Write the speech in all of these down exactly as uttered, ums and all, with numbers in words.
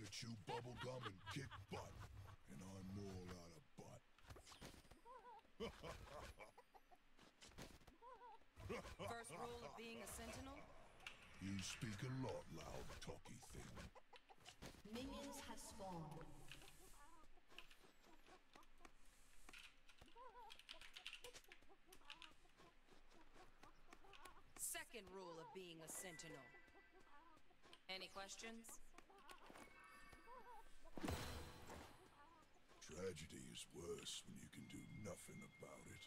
to chew bubble gum and kick butt, and I'm all out of butt. First rule of being a sentinel? You speak a lot, loud, talky thing. Minions have spawned. Second rule of being a sentinel. Any questions? Tragedy is worse when you can do nothing about it.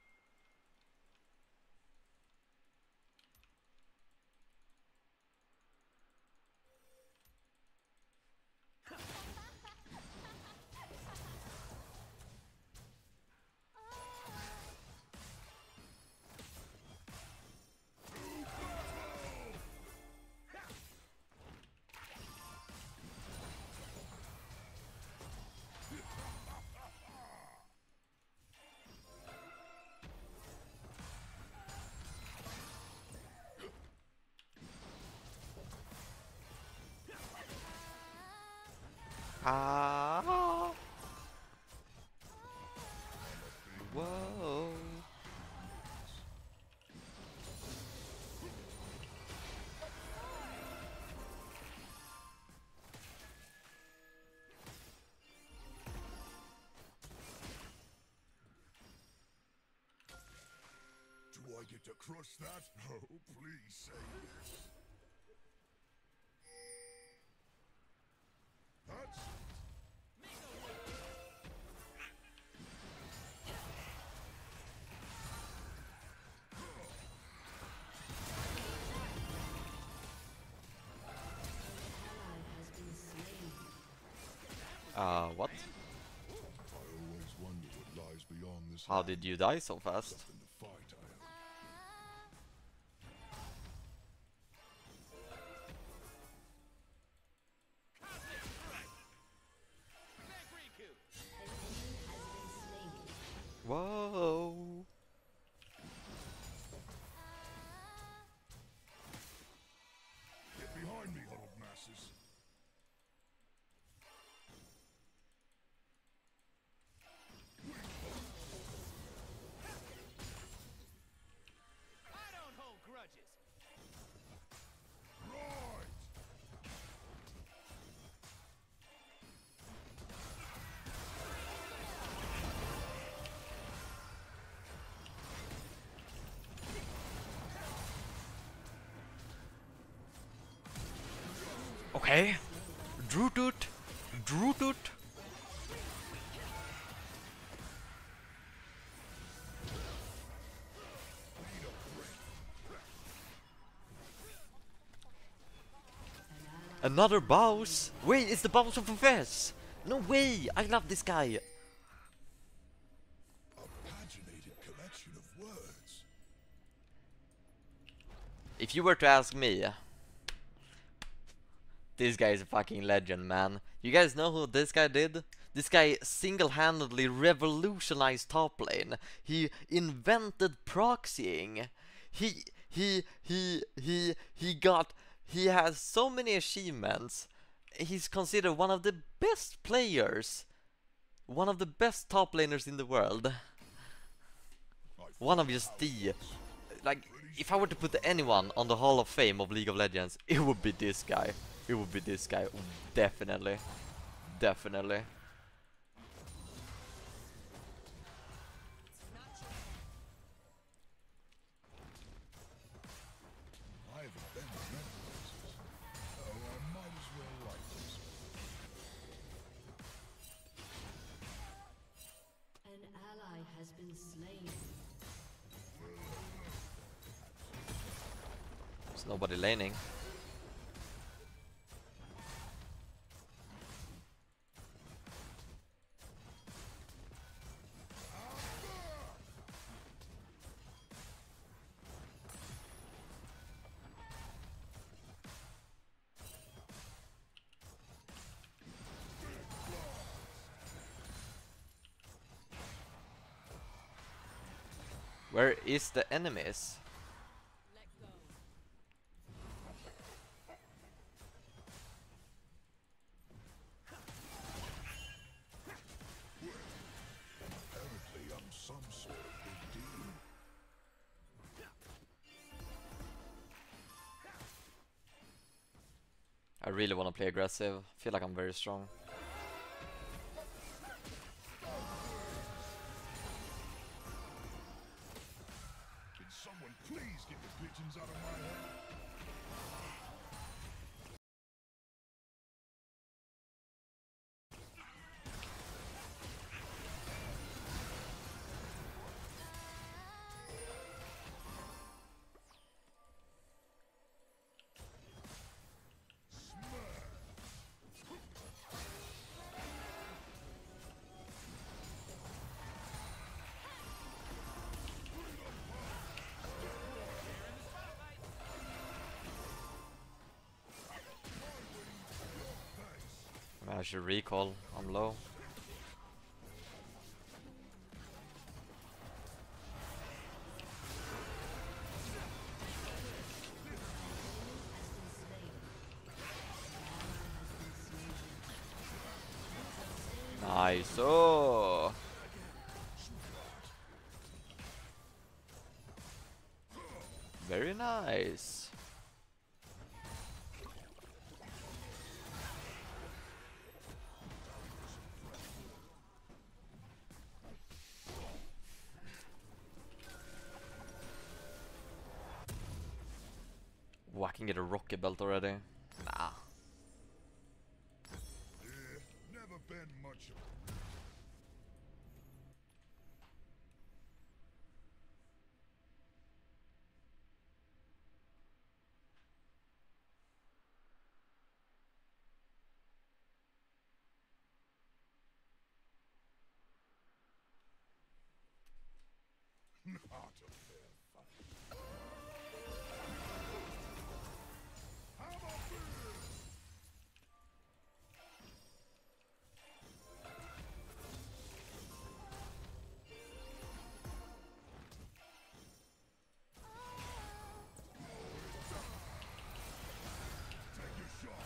Ah. Whoa. Do I get to crush that? Oh, please say yes. That's Uh, what? I always wonder what lies beyond this. How did you die so fast? In the fight, I am. Whoa. Get behind me, huddled masses. I don't hold grudges. Right. Okay. Drutut. Drutut. Another boss? Wait, it's the boss of Fez! No way! I love this guy! A paginated collection of words. If you were to ask me, this guy is a fucking legend, man. You guys know who this guy did? This guy single-handedly revolutionized top lane. He invented proxying. He he he he he got he has so many achievements. He's considered one of the best players. One of the best top laners in the world. One of just the like if I were to put anyone on the Hall of Fame of League of Legends, it would be this guy. It would be this guy, definitely, definitely. I haven't been to many places, so I might as well like this. An ally has been slain. There's nobody laning. Where is the enemies? Let go. I really want to play aggressive. Feel like I'm very strong. Can someone please get the pigeons out of my head? I should recall. I'm low. Nice. Oh. Very nice. Oh, I can get a rocket belt already. Nah. Yeah, never been much of it. Not a fair fight. How about this? Take your shot.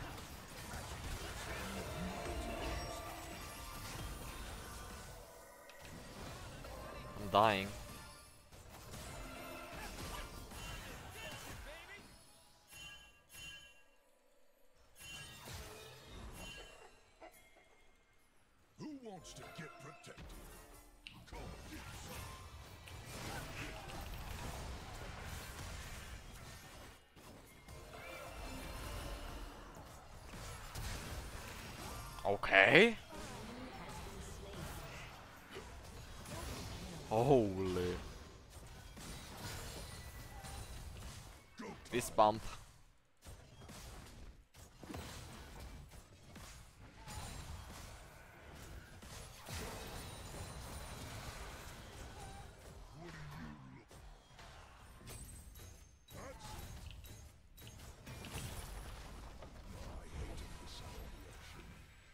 I'm dying. Who wants to get protected? Come get some. Okay. Holy. Fist bump. What do you look? That's. I hated this reaction.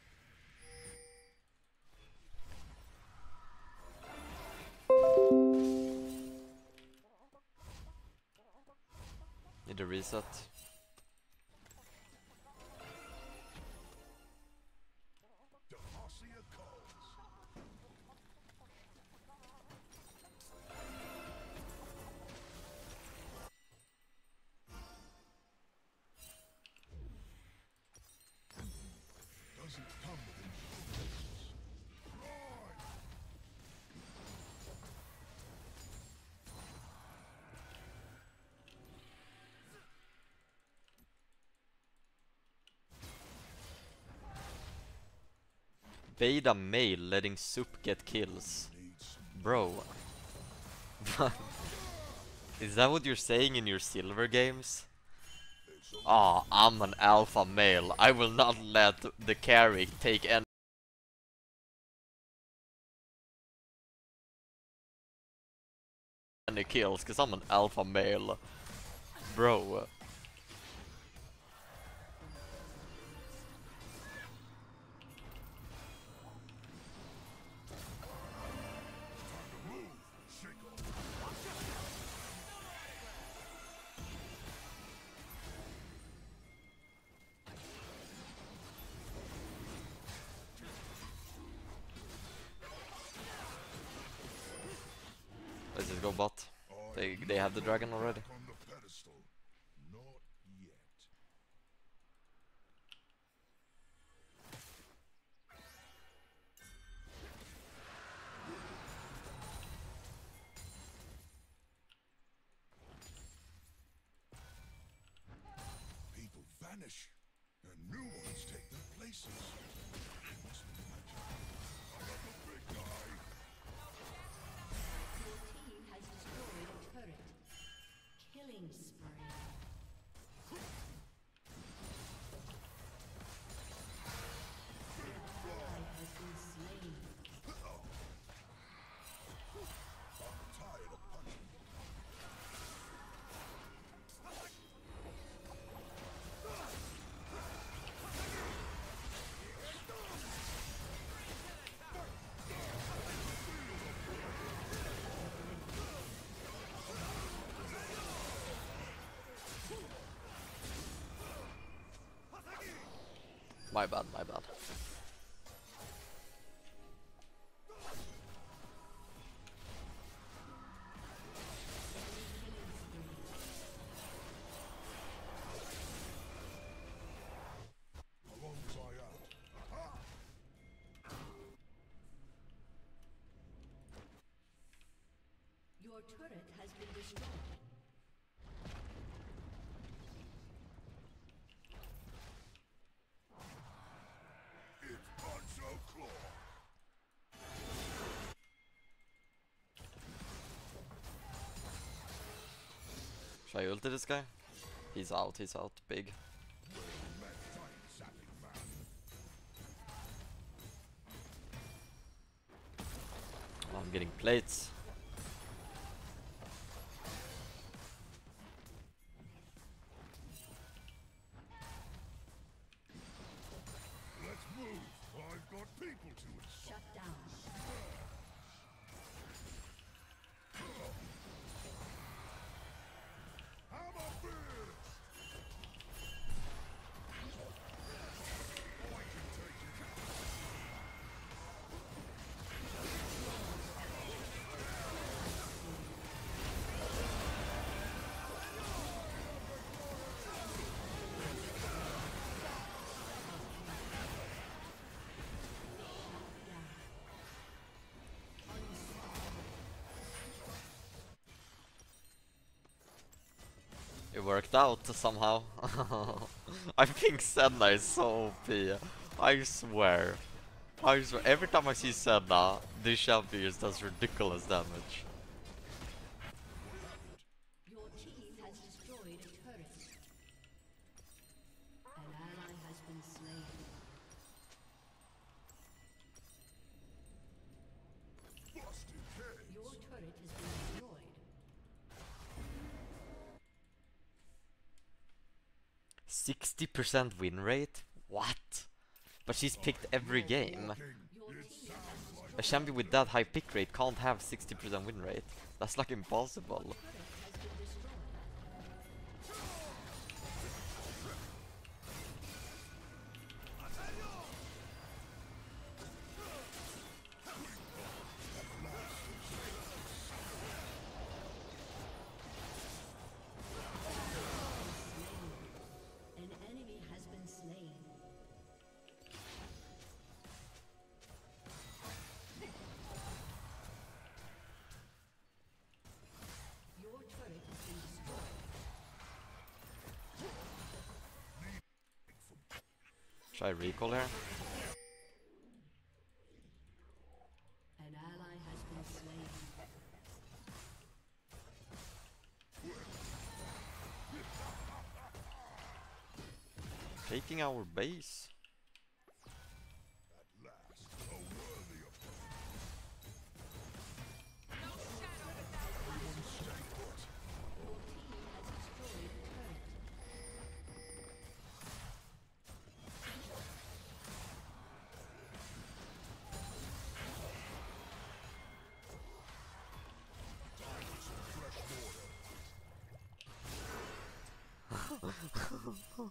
Need a reset. Demacia calls. Doesn't come with instructions. Right. Beta male letting Soup get kills. Needs Bro. Is that what you're saying in your silver games? Ah, I'm an alpha male. I will not let the carry take any any kills, cause I'm an alpha male. Bro. shake off. Let's just go bot. They they have the dragon already. On the pedestal. Not yet. vanish, and new ones take their places. It must be magic. I got the big guy. Your team has destroyed a turret. Killing spree. An ally has been slain. I'm tired of punching. My bad, my bad. How long was I out? Aha! Your turret has been destroyed. It's Poncho Claw. Should I ulti this guy? He's out, he's out, big. Mad giant zapping man. Oh, I'm getting plates. Let's move. I've got people to insult. Shut down. Hammer fist! I can take it. It worked out somehow. I think Senna is so O P. I swear. I swear. Every time I see Senna, this champion does ridiculous damage. Your team has destroyed a turret. An ally has been slain. Busted heads. Your turret has been destroyed. sixty percent win rate? What? But she's picked every game. Your It team sounds like A champion with that high pick rate can't have sixty percent win rate. That's like impossible. turret has been destroyed. An enemy has been slain. Your turret has been destroyed. Should I recall her? An ally has been slain. Taking our base? at last a worthy opponent. Everyone stay put. Your team has destroyed a turret. Fresh water.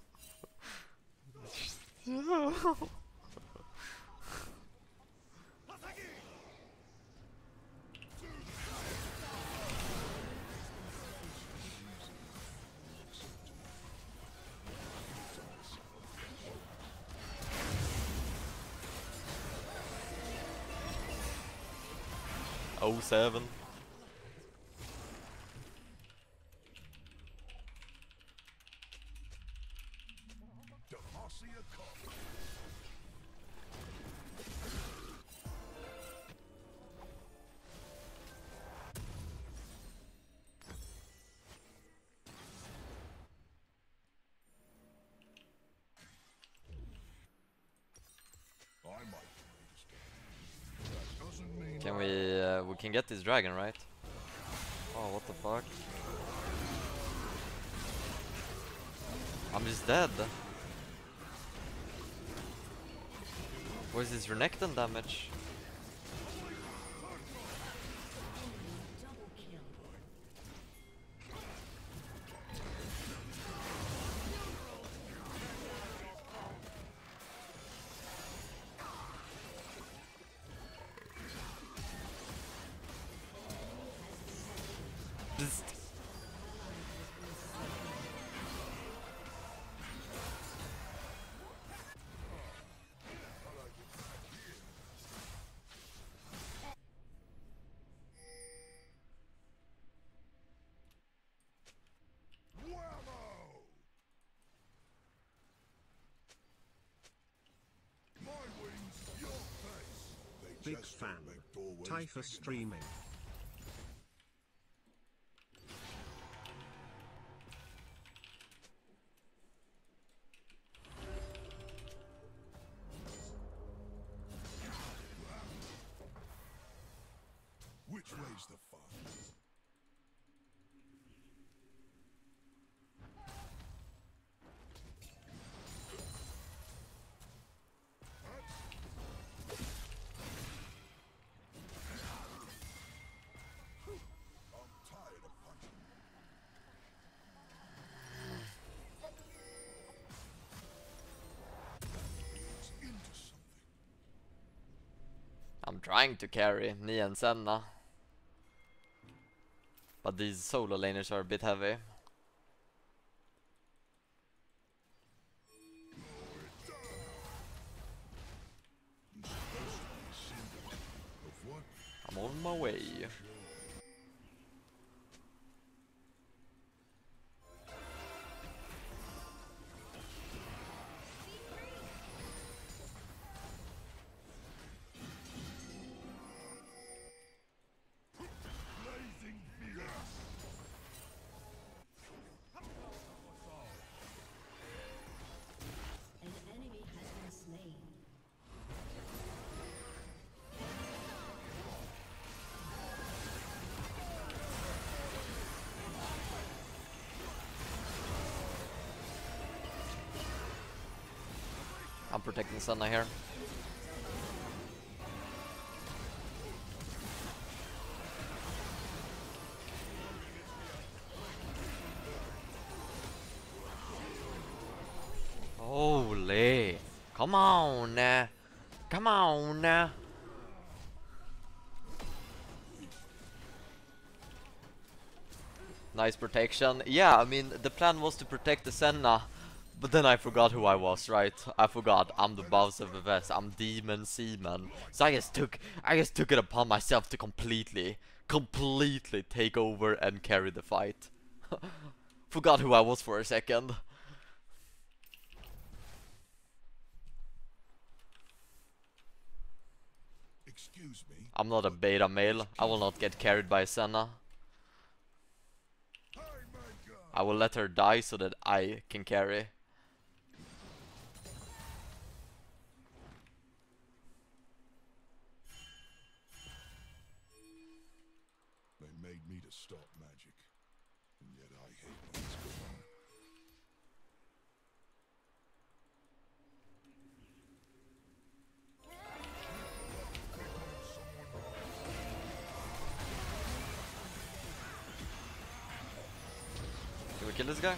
oh seven. see a cop. I might be ready to start. That doesn't mean Can we, uh, we can get this dragon, right? Oh, what the fuck? I'm just dead. Where's this Renekton damage? Double kill. Just whammo! My wings, your face. They Big just fan. don't make doorways big Typhus enough. streaming. Which way's the fun? I'm tired of punching. It's into something. I'm trying to carry me and Senna. But these solo laners are a bit heavy. Of what? I'm on my way. Blazing fierce. An enemy has been slain. I'm protecting Senna here. Holy! Come on! uh, Come on! uh. Nice protection. Yeah, I mean, the plan was to protect the Senna, but then I forgot who I was, right? I forgot. I'm the boss of the West. I'm Demon Seaman. So I just took, I just took it upon myself to completely, completely take over and carry the fight. Forgot who I was for a second. Excuse me. I'm not a beta male. I will not get carried by Senna. Hey, Manka. I will let her die so that I can carry. They made me to stop magic, and yet I hate when it's gone. Can we kill this guy?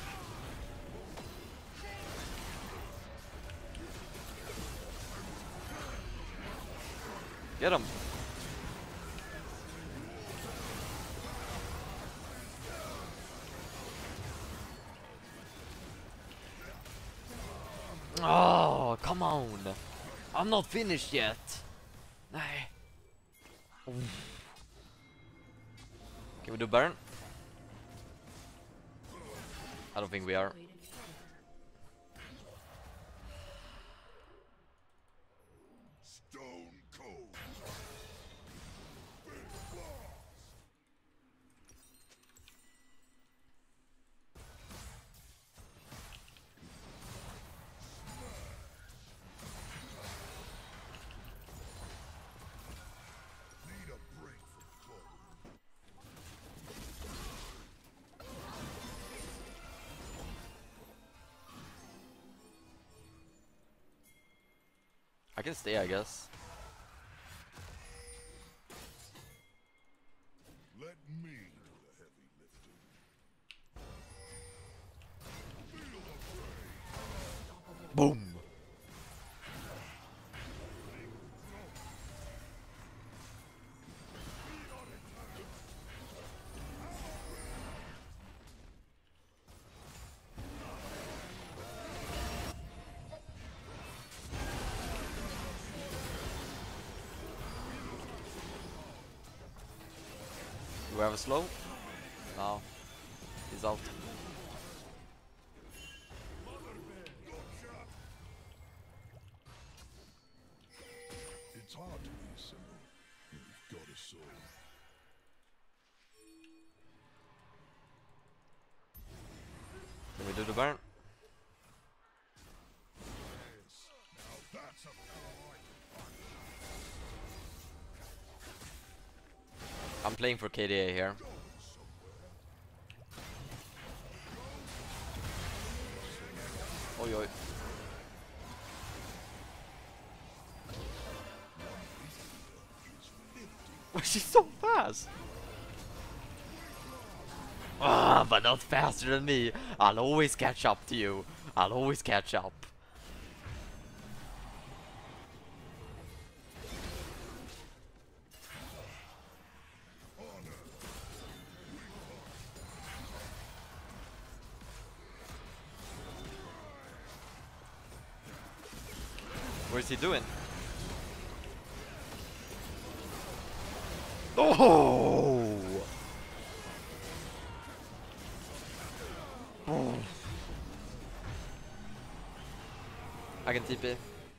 Get him! Oh, come on! I'm not finished yet! Nej. Oof. Can we do Baron? I don't think we are. I can stay, I guess. Let me do the heavy lifting. Feel the pain. Boom. Do we have a slow? No. He's out. It's hard to be simple when you've got a soul. Can we do the burn? Yes. Now that's a fight. I'm playing for K D A here. Oi oi. She's so fast! Ah, but not faster than me. I'll always catch up to you. I'll always catch up. What's he doing? Oh! Oh. I can T P.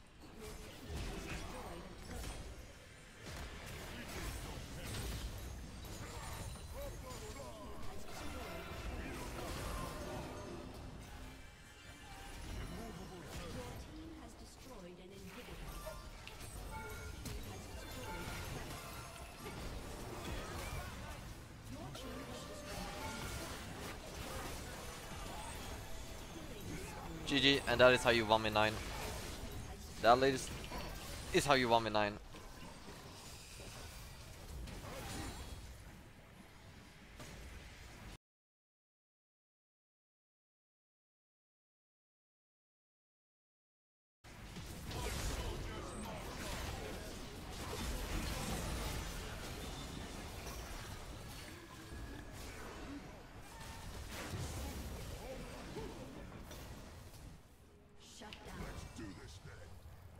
Has destroyed an inhibitor. G G, and that is how you won me nine. That, ladies, is how you won me nine. Shut down. Do this then.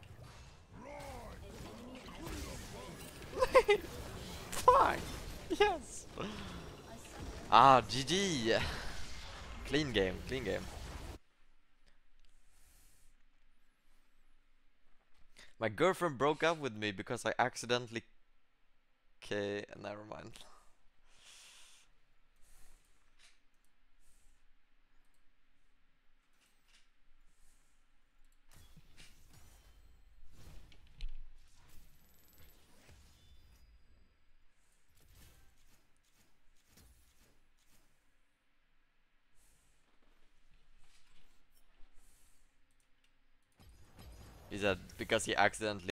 An enemy has Fine. Yes. Ah, G G. Clean game, clean game. My girlfriend broke up with me because I accidentally. Okay, never mind. Is that because he accidentally